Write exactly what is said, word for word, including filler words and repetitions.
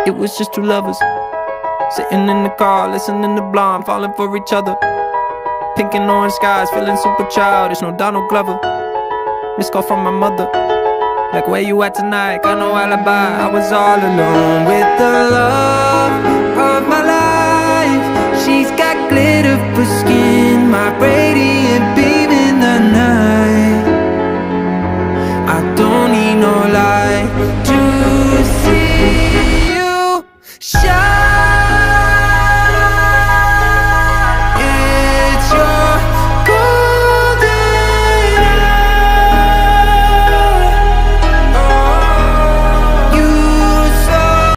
It was just two lovers sitting in the car, listening to Blonde, falling for each other. Pink and orange skies, feeling super childish. No Donald Glover. Missed call from my mother, like, where you at tonight? Got no alibi. I was all alone with the love of my life. She's got glitter for skin, my radiant beam in the night. I don't need no light.